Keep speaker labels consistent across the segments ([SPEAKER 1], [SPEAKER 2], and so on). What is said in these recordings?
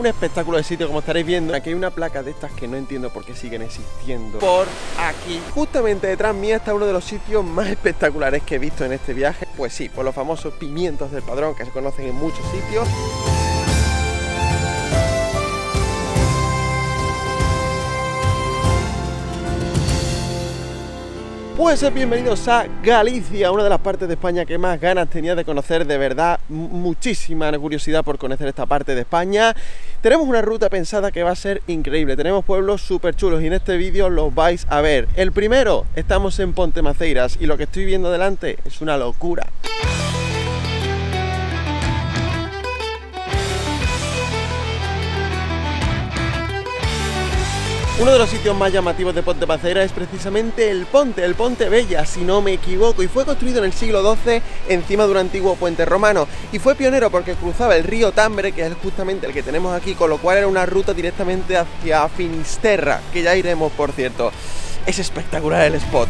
[SPEAKER 1] espectáculo de sitio, como estaréis viendo. Aquí hay una placa de estas que no entiendo por qué siguen existiendo. Por aquí, justamente detrás mía, está uno de los sitios más espectaculares que he visto en este viaje. Pues sí, por los famosos pimientos del Padrón, que se conocen en muchos sitios. Pues bienvenidos a Galicia, una de las partes de España que más ganas tenía de conocer, de verdad, muchísima curiosidad por conocer esta parte de España. Tenemos una ruta pensada que va a ser increíble, tenemos pueblos súper chulos y en este vídeo los vais a ver. El primero, estamos en Pontemaceiras y lo que estoy viendo delante es una locura. Uno de los sitios más llamativos de Pontemaceiras es precisamente el Ponte Vella, si no me equivoco, y fue construido en el siglo XII encima de un antiguo puente romano, y fue pionero porque cruzaba el río Tambre, que es justamente el que tenemos aquí, con lo cual era una ruta directamente hacia Finisterra, que ya iremos, por cierto. Es espectacular el spot.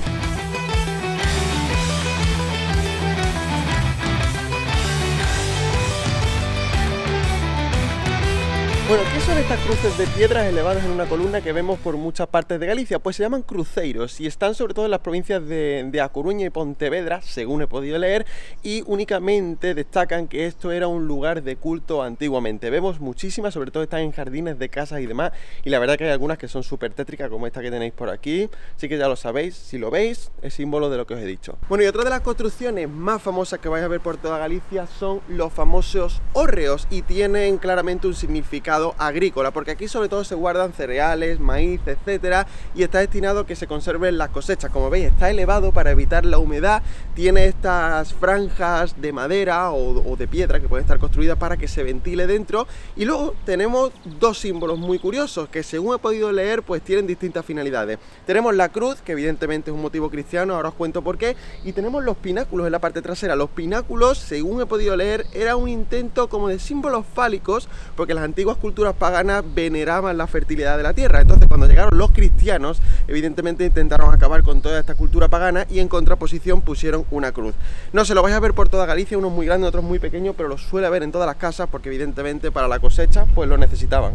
[SPEAKER 1] Bueno, ¿qué son estas cruces de piedras elevadas en una columna que vemos por muchas partes de Galicia? Pues se llaman cruceiros y están sobre todo en las provincias de A Coruña y Pontevedra, según he podido leer, y únicamente destacan que esto era un lugar de culto antiguamente. Vemos muchísimas, sobre todo están en jardines de casas y demás, y la verdad que hay algunas que son súper tétricas, como esta que tenéis por aquí, así que ya lo sabéis, si lo veis, es símbolo de lo que os he dicho. Bueno, y otra de las construcciones más famosas que vais a ver por toda Galicia son los famosos hórreos, y tienen claramente un significado agrícola, porque aquí sobre todo se guardan cereales, maíz, etcétera, y está destinado a que se conserven las cosechas. Como veis, está elevado para evitar la humedad, tiene estas franjas de madera o de piedra que pueden estar construidas para que se ventile dentro, y luego tenemos dos símbolos muy curiosos que, según he podido leer, pues tienen distintas finalidades. Tenemos la cruz, que evidentemente es un motivo cristiano, ahora os cuento por qué, y tenemos los pináculos en la parte trasera. Los pináculos, según he podido leer, era un intento como de símbolos fálicos, porque las antiguas culturas paganas veneraban la fertilidad de la tierra. Entonces, cuando llegaron los cristianos, evidentemente intentaron acabar con toda esta cultura pagana y en contraposición pusieron una cruz. No se lo vais a ver por toda Galicia, unos muy grandes, otros muy pequeños, pero los suele haber en todas las casas porque evidentemente para la cosecha pues lo necesitaban.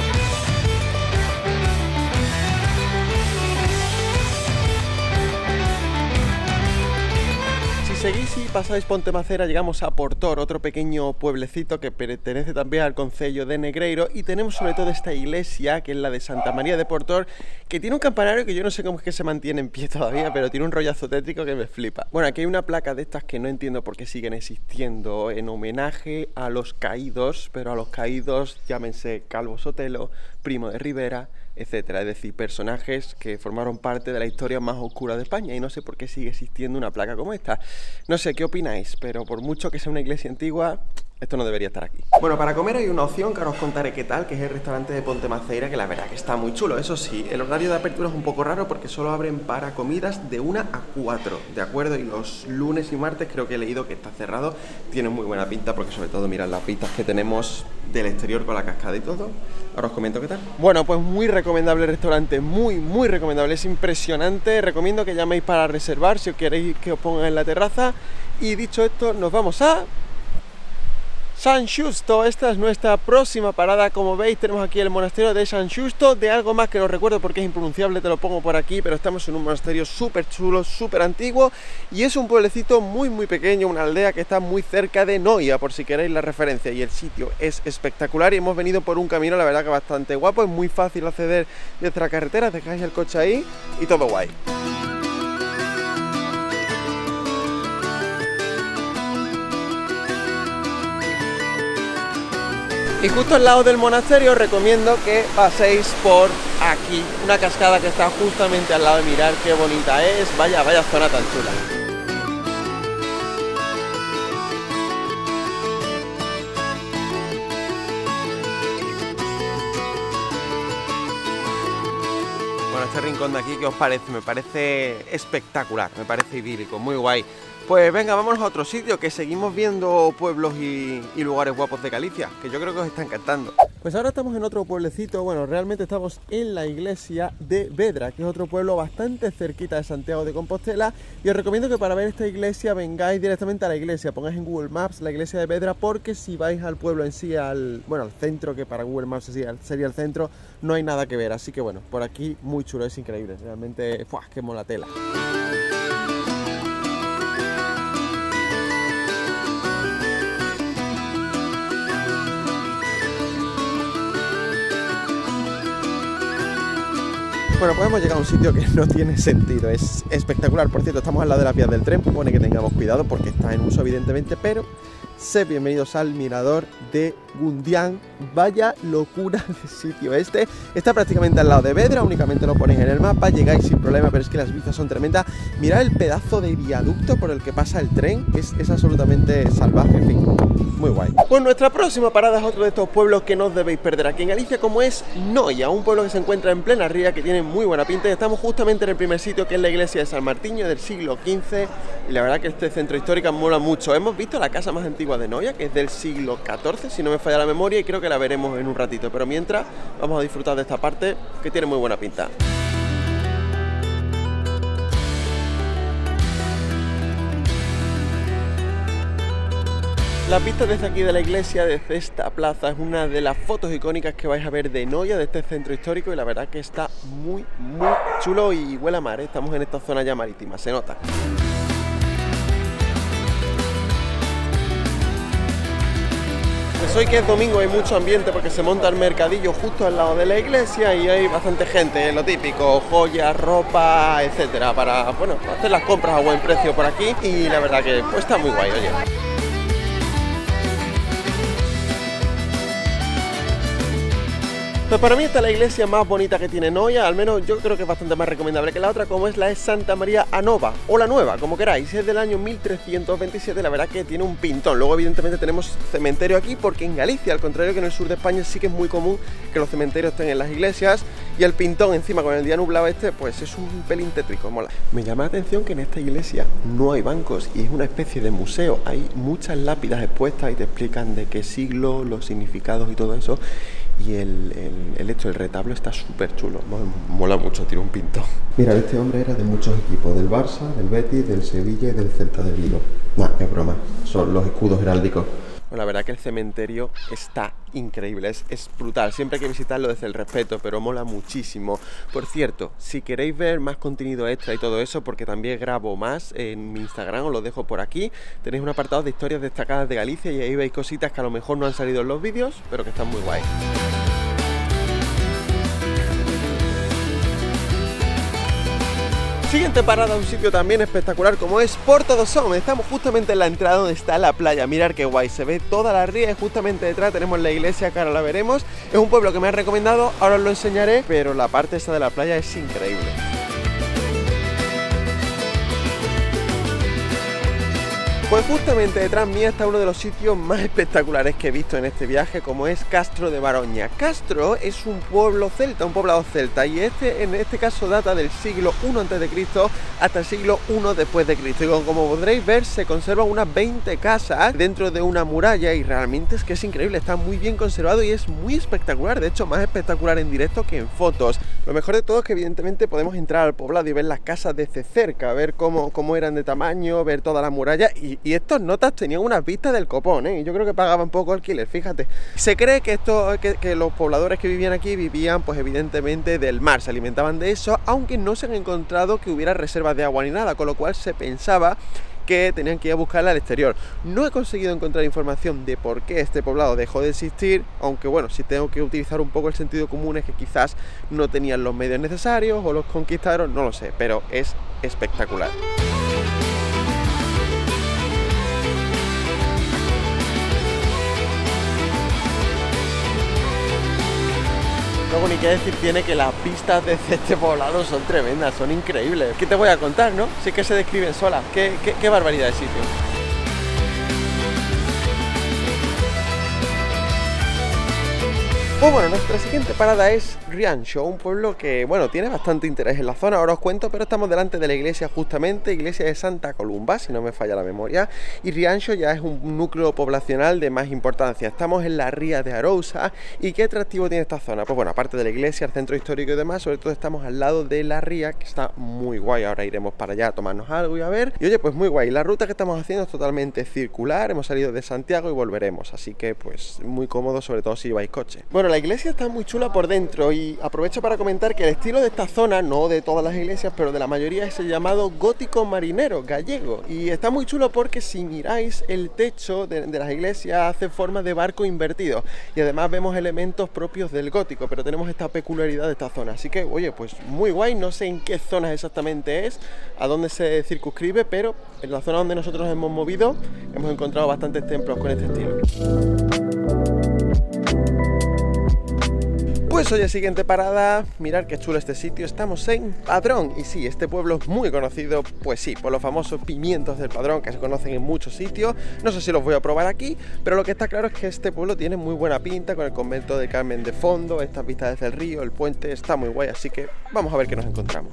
[SPEAKER 1] Si seguís y pasáis Pontemacera, llegamos a Portor, otro pequeño pueblecito que pertenece también al concello de Negreiro, y tenemos sobre todo esta iglesia, que es la de Santa María de Portor, que tiene un campanario que yo no sé cómo es que se mantiene en pie todavía, pero tiene un rollazo tétrico que me flipa. Bueno, aquí hay una placa de estas que no entiendo por qué siguen existiendo, en homenaje a los caídos, pero a los caídos llámense Calvo Sotelo, Primo de Rivera, etcétera, es decir, personajes que formaron parte de la historia más oscura de España, y no sé por qué sigue existiendo una placa como esta. No sé qué opináis, pero por mucho que sea una iglesia antigua, esto no debería estar aquí. Bueno, para comer hay una opción que ahora os contaré qué tal, que es el restaurante de Pontemaceira, que la verdad que está muy chulo. Eso sí, el horario de apertura es un poco raro porque solo abren para comidas de 1 a 4, ¿de acuerdo? Y los lunes y martes creo que he leído que está cerrado. Tiene muy buena pinta porque sobre todo mirad las vistas que tenemos del exterior con la cascada y todo. Ahora os comento qué tal. Bueno, pues muy recomendable el restaurante, muy recomendable, es impresionante. Recomiendo que llaméis para reservar si os queréis que os pongan en la terraza. Y dicho esto, nos vamos a San Xusto. Esta es nuestra próxima parada. Como veis, tenemos aquí el monasterio de San Xusto. De algo más que no recuerdo porque es impronunciable, te lo pongo por aquí, pero estamos en un monasterio súper chulo, súper antiguo, y es un pueblecito muy pequeño, una aldea que está muy cerca de Noia, por si queréis la referencia, y el sitio es espectacular, y hemos venido por un camino, la verdad que bastante guapo, es muy fácil acceder desde la carretera, dejáis el coche ahí y todo guay. Y justo al lado del monasterio os recomiendo que paséis por aquí, una cascada que está justamente al lado. Mirar qué bonita es, vaya zona tan chula. Bueno, este rincón de aquí, ¿qué os parece? Me parece espectacular, me parece idílico, muy guay. Pues venga, vámonos a otro sitio, que seguimos viendo pueblos y lugares guapos de Galicia, que yo creo que os está encantando. Pues ahora estamos en otro pueblecito, bueno, realmente estamos en la iglesia de Vedra, que es otro pueblo bastante cerquita de Santiago de Compostela, y os recomiendo que para ver esta iglesia vengáis directamente a la iglesia, pongáis en Google Maps la iglesia de Vedra, porque si vais al pueblo en sí, al centro, que para Google Maps sería el centro, no hay nada que ver, así que bueno, por aquí muy chulo, es increíble, realmente, ¡fuah!, qué mola tela. Bueno, pues hemos llegado a un sitio que no tiene sentido, es espectacular. Por cierto, estamos al lado de las vías del tren, pone que tengamos cuidado porque está en uso evidentemente, pero sed bienvenidos al mirador de Gundián. Vaya locura de sitio este. Está prácticamente al lado de Vedra, únicamente lo ponéis en el mapa, llegáis sin problema, pero es que las vistas son tremendas. Mirad el pedazo de viaducto por el que pasa el tren, es absolutamente salvaje, en fin, muy guay. Pues nuestra próxima parada es otro de estos pueblos que no os debéis perder aquí en Galicia, como es Noia, un pueblo que se encuentra en plena ría, que tiene muy buena pinta, y estamos justamente en el primer sitio, que es la iglesia de San Martiño del siglo XV, y la verdad que este centro histórico mola mucho. Hemos visto la casa más antigua de Noia, que es del siglo XIV, si no me falla la memoria, y creo que la veremos en un ratito, pero mientras vamos a disfrutar de esta parte que tiene muy buena pinta. La vista desde aquí de la iglesia, desde esta plaza, es una de las fotos icónicas que vais a ver de Noia, de este centro histórico, y la verdad que está muy chulo y huele a mar, ¿eh? Estamos en esta zona ya marítima, se nota. Pues hoy que es domingo hay mucho ambiente porque se monta el mercadillo justo al lado de la iglesia y hay bastante gente, lo típico, joyas, ropa, etcétera, para, bueno, hacer las compras a buen precio por aquí, y la verdad que pues está muy guay, oye. Pues para mí esta es la iglesia más bonita que tiene Noia, al menos yo creo que es bastante más recomendable que la otra, como es la de Santa María a Nova, o la Nueva, como queráis. Es del año 1327, la verdad que tiene un pintón. Luego evidentemente tenemos cementerio aquí, porque en Galicia, al contrario que en el sur de España, sí que es muy común que los cementerios estén en las iglesias, y el pintón encima con el día nublado este, pues es un pelín tétrico, mola. Me llama la atención que en esta iglesia no hay bancos y es una especie de museo, hay muchas lápidas expuestas y te explican de qué siglo, los significados y todo eso. Y el retablo está súper chulo, mola mucho, tiene un pintón. Mira, este hombre era de muchos equipos, del Barça, del Betis, del Sevilla y del Celta de Vigo. Nah, es broma, son los escudos heráldicos. Bueno, la verdad que el cementerio está increíble, es brutal, siempre hay que visitarlo desde el respeto, pero mola muchísimo. Por cierto, si queréis ver más contenido extra y todo eso, porque también grabo más en mi Instagram, os lo dejo por aquí, tenéis un apartado de historias destacadas de Galicia y ahí veis cositas que a lo mejor no han salido en los vídeos, pero que están muy guay. Siguiente parada, un sitio también espectacular como es Porto do Son. Estamos justamente en la entrada donde está la playa. Mirad qué guay, se ve toda la ría y justamente detrás tenemos la iglesia, que ahora la veremos. Es un pueblo que me han recomendado, ahora os lo enseñaré, pero la parte esta de la playa es increíble. Pues justamente detrás mía está uno de los sitios más espectaculares que he visto en este viaje, como es Castro de Baroña. Castro es un pueblo celta, un poblado celta, y en este caso data del siglo I a.C. hasta el siglo I después de Cristo. Y como podréis ver, se conservan unas 20 casas dentro de una muralla y realmente es que es increíble, está muy bien conservado y es muy espectacular, de hecho más espectacular en directo que en fotos. Lo mejor de todo es que evidentemente podemos entrar al poblado y ver las casas desde cerca, ver cómo eran de tamaño, ver toda la muralla y estos notas tenían unas vistas del copón, ¿eh? Y yo creo que pagaban poco alquiler, fíjate. Se cree que los pobladores que vivían aquí vivían pues evidentemente del mar, se alimentaban de eso, aunque no se han encontrado que hubiera reservas de agua ni nada, con lo cual se pensaba que tenían que ir a buscarla al exterior. No he conseguido encontrar información de por qué este poblado dejó de existir, aunque bueno, si tengo que utilizar un poco el sentido común es que quizás no tenían los medios necesarios o los conquistaron, no lo sé, pero es espectacular. Luego ni qué decir tiene que las vistas desde este poblado son tremendas, son increíbles. ¿Qué te voy a contar, no? Sí que se describen solas. Qué barbaridad de sitio. Pues bueno, nuestra siguiente parada es Rianxo, un pueblo que, bueno, tiene bastante interés en la zona, ahora os cuento, pero estamos delante de la iglesia justamente, iglesia de Santa Columba, si no me falla la memoria, y Rianxo ya es un núcleo poblacional de más importancia. Estamos en la ría de Arousa, ¿y qué atractivo tiene esta zona? Pues bueno, aparte de la iglesia, el centro histórico y demás, sobre todo estamos al lado de la ría, que está muy guay, ahora iremos para allá a tomarnos algo y a ver, y oye, pues muy guay, la ruta que estamos haciendo es totalmente circular, hemos salido de Santiago y volveremos, así que pues muy cómodo, sobre todo si lleváis coche. Bueno, la iglesia está muy chula por dentro y aprovecho para comentar que el estilo de esta zona, no de todas las iglesias, pero de la mayoría, es el llamado gótico marinero gallego. Y está muy chulo porque si miráis el techo de las iglesias hace forma de barco invertido. Y además vemos elementos propios del gótico, pero tenemos esta peculiaridad de esta zona. Así que, oye, pues muy guay, no sé en qué zonas exactamente es, a dónde se circunscribe, pero en la zona donde nosotros nos hemos movido hemos encontrado bastantes templos con este estilo. Pues oye, siguiente parada, mirad qué chulo este sitio, estamos en Padrón. Y sí, este pueblo es muy conocido, pues sí, por los famosos pimientos del Padrón que se conocen en muchos sitios. No sé si los voy a probar aquí, pero lo que está claro es que este pueblo tiene muy buena pinta, con el convento de Carmen de fondo, estas vistas desde el río, el puente, está muy guay, así que vamos a ver qué nos encontramos.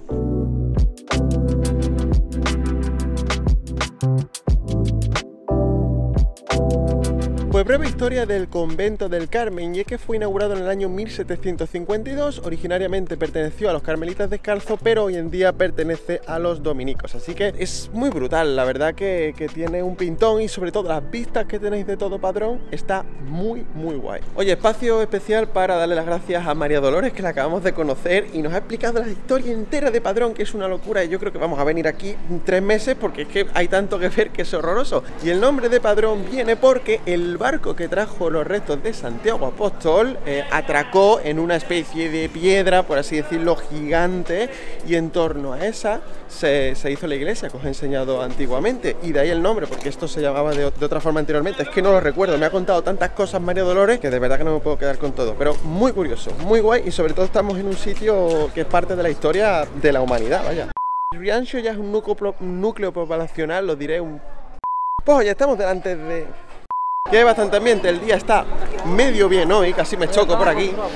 [SPEAKER 1] Pues breve historia del convento del Carmen, y es que fue inaugurado en el año 1752, originariamente perteneció a los carmelitas descalzos, pero hoy en día pertenece a los dominicos, así que es muy brutal, la verdad que tiene un pintón y sobre todo las vistas que tenéis de todo Padrón, está muy guay. Oye, espacio especial para darle las gracias a María Dolores, que la acabamos de conocer y nos ha explicado la historia entera de Padrón, que es una locura, y yo creo que vamos a venir aquí 3 meses porque es que hay tanto que ver que es horroroso. Y el nombre de Padrón viene porque el barco que trajo los restos de Santiago Apóstol atracó en una especie de piedra, por así decirlo, gigante, y en torno a esa se hizo la iglesia que os he enseñado antiguamente, y de ahí el nombre, porque esto se llamaba de otra forma anteriormente, es que no lo recuerdo, me ha contado tantas cosas María Dolores que de verdad que no me puedo quedar con todo, pero muy curioso, muy guay, y sobre todo estamos en un sitio que es parte de la historia de la humanidad, vaya. Rianxo ya es un núcleo poblacional, lo diré Pues ya estamos delante de... que hay bastante ambiente, el día está medio bien hoy, casi me choco por aquí.